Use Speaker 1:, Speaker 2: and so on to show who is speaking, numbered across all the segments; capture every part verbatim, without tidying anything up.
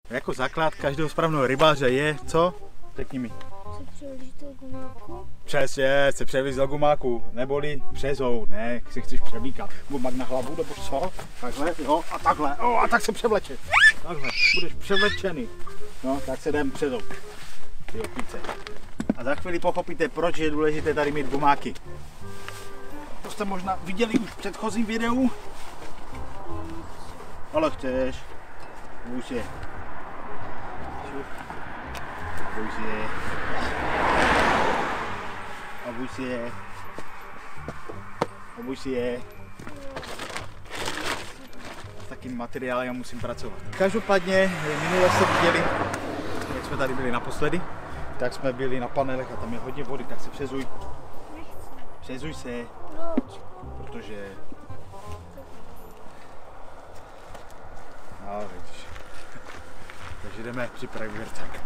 Speaker 1: Jako základ každého správného rybáře je, co? Řekni mi.
Speaker 2: Se přeložit do gumáku?
Speaker 1: Přesně, se převlíct do gumáku, neboli přezou, ne, si chceš převlíkat. Gumák na hlavu, nebo co? Takhle, jo, a takhle, o, a tak se převleče. Takhle, budeš převlečený. No, tak se jdem přezou. Ty opice. A za chvíli pochopíte, proč je důležité tady mít gumáky. To jste možná viděli už v předchozím videu. Ale chceš. Bůj se. Bůj se. Obuj si je. Obuj si je. S takým materiálem musím pracovat. Každopádně, minule jste viděli, jak jsme tady byli naposledy, tak jsme byli na panelech a tam je hodně vody, tak se přezuj. Přezuj se.
Speaker 2: Proč?
Speaker 1: Protože... No, vidíš. Takže jdeme připravit věrcák.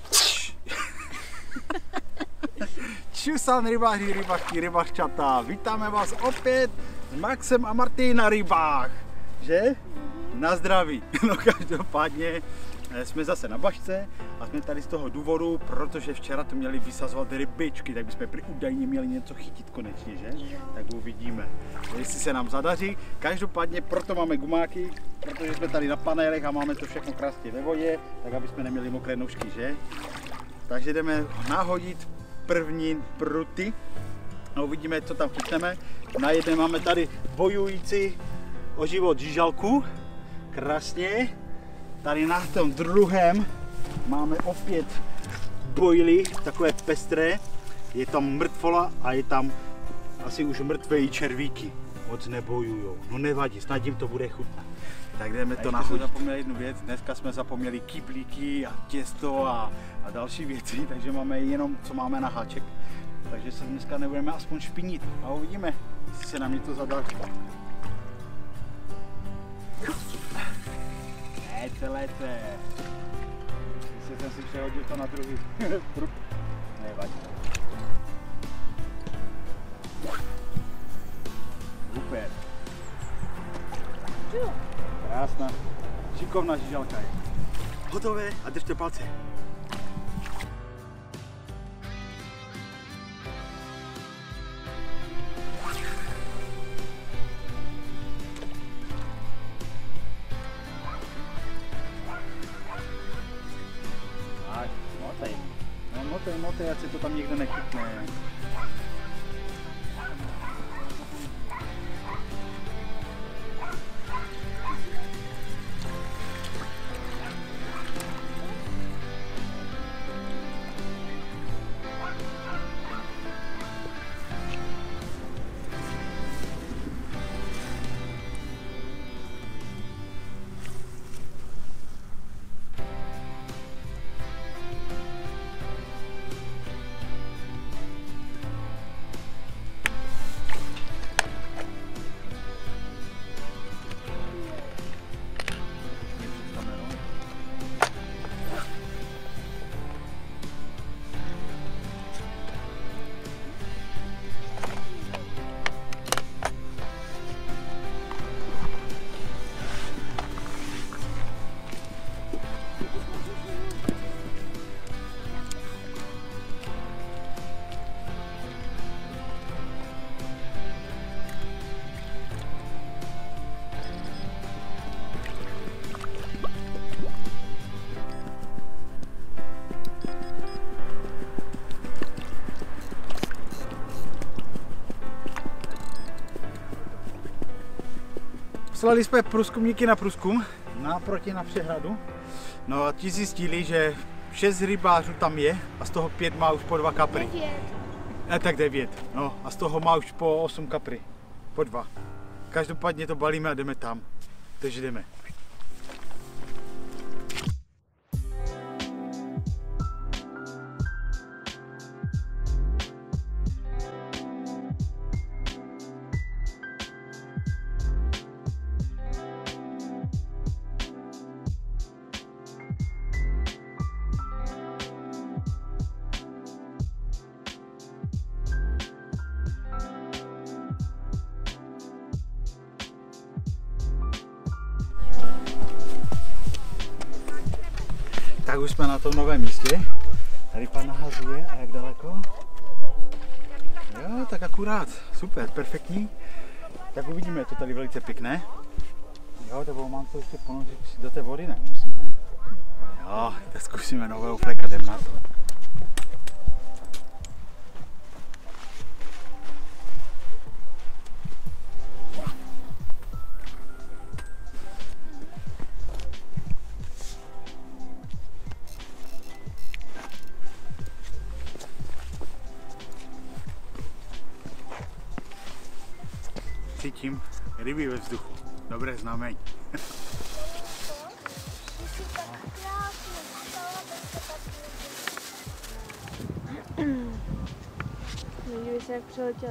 Speaker 1: Čusan rybáři, rybářky, rybářčata, vítáme vás opět s Maxem a Marty na rybách, že? Na zdraví. No každopádně jsme zase na bašce a jsme tady z toho důvodu, protože včera to měli vysazovat rybičky, tak bychom prý údajně měli něco chytit konečně, že? Tak uvidíme, jestli se nám zadaří. Každopádně proto máme gumáky, protože jsme tady na panelech a máme to všechno krásně ve vodě, tak aby jsme neměli mokré nožky, že? Takže jdeme nahodit první pruty a uvidíme, co tam chytneme. Na jedné máme tady bojující o život žížalku, krásně. Tady na tom druhém máme opět bojly, takové pestré. Je tam mrtvola a je tam asi už mrtvé červíky. Moc nebojujou, no nevadí, snad jim to bude chutnat. Tak jdeme to nahodit. Jsme zapomněli jednu věc, dneska jsme zapomněli kyblíky a těsto a, a další věci, takže máme jenom, co máme na háček. Takže se dneska nebudeme aspoň špinit a uvidíme, jestli se nám něco zadaří. Léte, léte. Jestli jsem si přehodil to na druhý prut. Nevadí. Super. Krásná, šikovná žížalka je. Hotové a držte palce. Tak, motej. No motej, motej, ať se to tam nikdo nechytne. Poslali jsme průzkumníky na průzkum, naproti na přehradu. No a ti zjistili, že šest rybářů tam je a z toho pět má už po dva kapry.
Speaker 2: Devět.
Speaker 1: Ne, tak devět. No a z toho má už po osm kapry. Po dva. Každopádně to balíme a jdeme tam. Takže jdeme. Tak už jsme na tom novém místě. Tady pan nahazuje a jak daleko? Jo, tak akurát. Super, perfektní. Tak uvidíme, je to tady velice pěkné. Jo, nebo mám to ještě ponořit do té vody, ne? Musíme, ne? Jo, tak zkusíme nového fleka, jdem na to. Cítím ryby ve vzduchu. Dobré znamení.
Speaker 2: Nedívej se, jak přiletěli.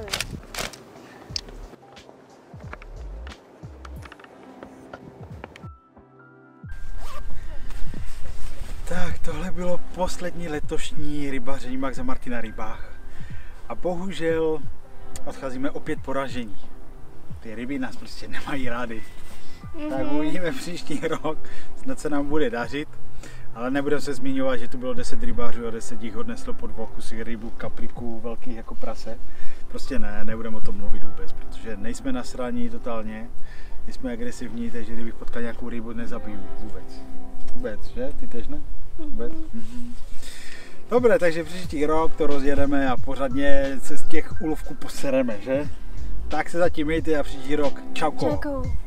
Speaker 1: Tak, tohle bylo poslední letošní rybaření Max a Marty na rybách. A bohužel odcházíme opět poražení. Ty ryby nás prostě nemají rády. Mm-hmm. Tak uvidíme příští rok, snad se nám bude dařit. Ale nebudeme se zmiňovat, že tu bylo deset rybářů a deset jich odneslo po dvou kusích rybu, kapriků, velkých jako prase. Prostě ne, nebudeme o tom mluvit vůbec, protože nejsme nasraní totálně, nejsme agresivní, takže kdybych potkal nějakou rybu, nezabiju vůbec. Vůbec, že? Ty tež ne? Vůbec? Mm-hmm. Dobré, takže příští rok to rozjedeme a pořádně se z těch úlovků posereme, že? Tak se zatím mějte a příští rok. Čauko.
Speaker 2: Čauko.